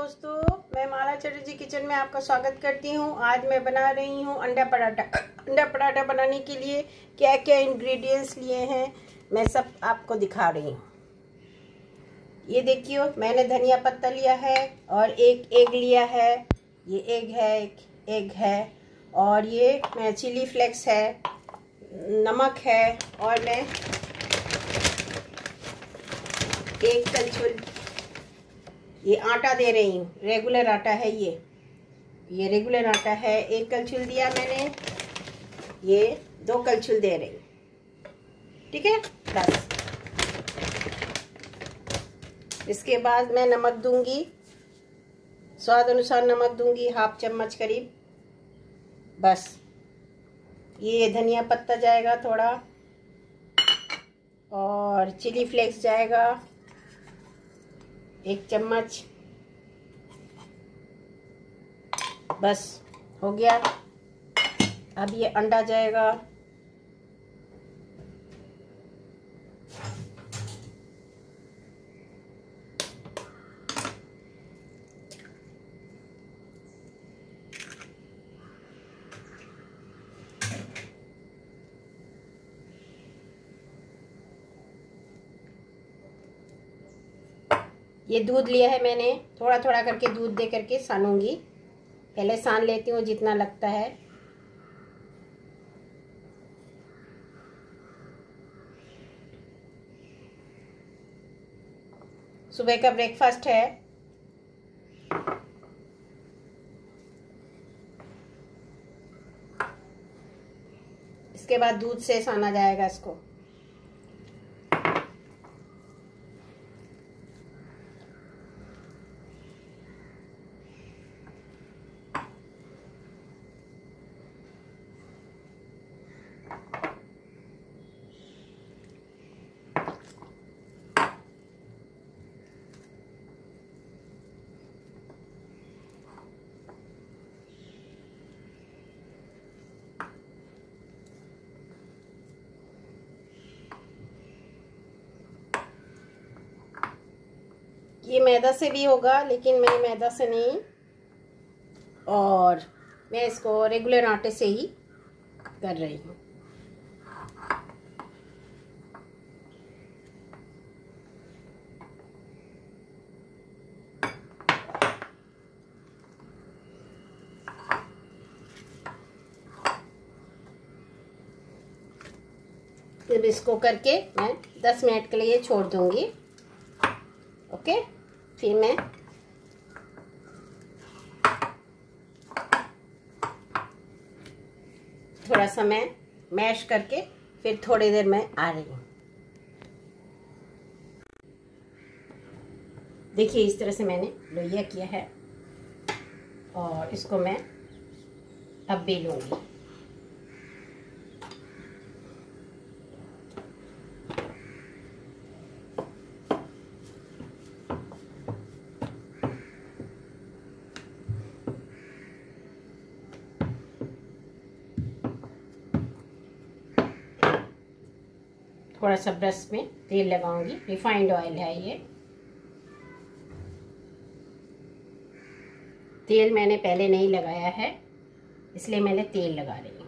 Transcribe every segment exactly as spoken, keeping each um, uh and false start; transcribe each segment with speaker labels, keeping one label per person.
Speaker 1: दोस्तों, मैं माला चटर्जी किचन में आपका स्वागत करती हूँ। आज मैं बना रही हूँ अंडा पराठा। अंडा पराठा बनाने के लिए क्या क्या इंग्रेडिएंट्स लिए हैं मैं सब आपको दिखा रही हूँ। ये देखिए, मैंने धनिया पत्ता लिया है और एक एग लिया है। ये एग है, एक एग है और ये मैं चिली फ्लेक्स है, नमक है और मैं एक कलछुल ये आटा दे रही हूँ। रेगुलर आटा है, ये ये रेगुलर आटा है। एक कलछुल दिया मैंने, ये दो कलछुल दे रही हूँ। ठीक है, बस। इसके बाद मैं नमक दूंगी, स्वाद अनुसार नमक दूंगी, हाफ चम्मच करीब। बस ये धनिया पत्ता जाएगा थोड़ा और चिली फ्लेक्स जाएगा एक चम्मच। बस हो गया। अब ये अंडा जाएगा, ये दूध लिया है मैंने, थोड़ा थोड़ा करके दूध दे करके सानूंगी। पहले सान लेती हूँ जितना लगता है। सुबह का ब्रेकफास्ट है। इसके बाद दूध से साना जाएगा इसको। ये मैदा से भी होगा, लेकिन मैं मैदा से नहीं, और मैं इसको रेगुलर आटे से ही कर रही हूँ। फिर इसको करके मैं दस मिनट के लिए छोड़ दूंगी। ओके, फिर मैं थोड़ा सा मैं मैश करके फिर थोड़ी देर में आ रही हूँ। देखिए, इस तरह से मैंने लोइया किया है और इसको मैं अब बेलूंगी। थोड़ा सा ब्रश में तेल लगाऊंगी, रिफाइंड ऑयल है ये। तेल मैंने पहले नहीं लगाया है, इसलिए मैंने तेल लगा रही हूँ।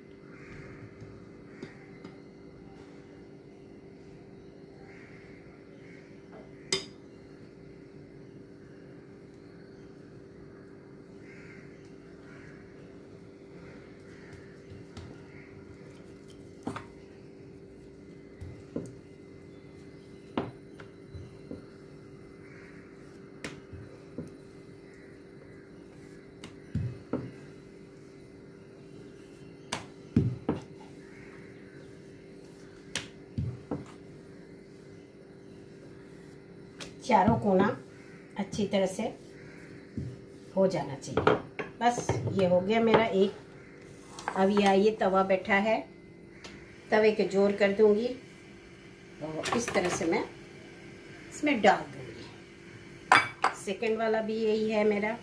Speaker 1: चारों कोना अच्छी तरह से हो जाना चाहिए। बस ये हो गया मेरा एक। अब ये आइए, तवा बैठा है, तवे के जोर कर दूंगी और इस तरह से मैं इसमें डाल दूंगी। सेकंड वाला भी यही है मेरा।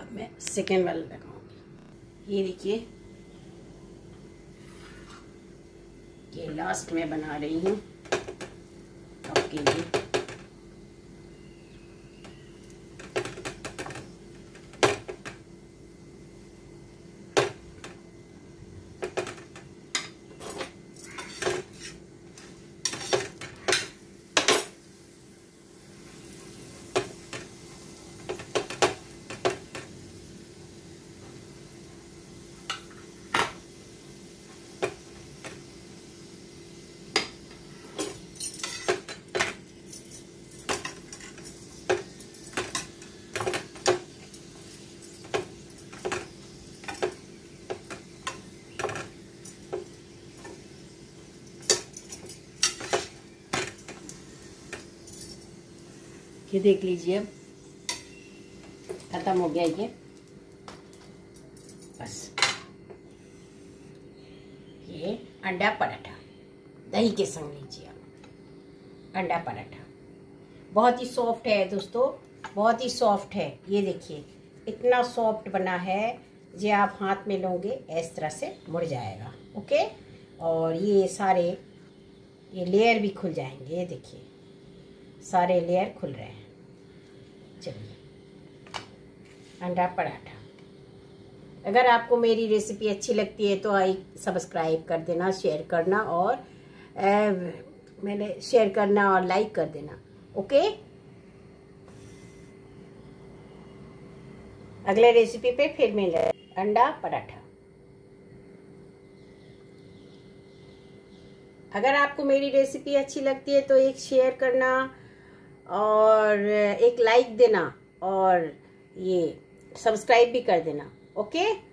Speaker 1: अब मैं सेकेंड वाला लगाऊंगी। ये देखिए, ये लास्ट में बना रही हूँ आपके लिए। ये देख लीजिए, अब खत्म हो गया ये। बस ये अंडा पराठा दही के संग लीजिए आप। अंडा पराठा बहुत ही सॉफ्ट है दोस्तों, बहुत ही सॉफ्ट है। ये देखिए इतना सॉफ्ट बना है, जे आप हाथ में लोगे इस तरह से मुड़ जाएगा। ओके, और ये सारे ये लेयर भी खुल जाएंगे। ये देखिए सारे लेयर खुल रहे हैं। चलिए, अंडा पराठा। अगर आपको मेरी रेसिपी अच्छी लगती है तो आई सब्सक्राइब कर देना, शेयर करना और ए, मैंने शेयर करना और लाइक कर देना। ओके, अगले रेसिपी पे फिर मिले। अंडा पराठा। अगर आपको मेरी रेसिपी अच्छी लगती है तो एक शेयर करना और एक लाइक देना और ये सब्सक्राइब भी कर देना। ओके।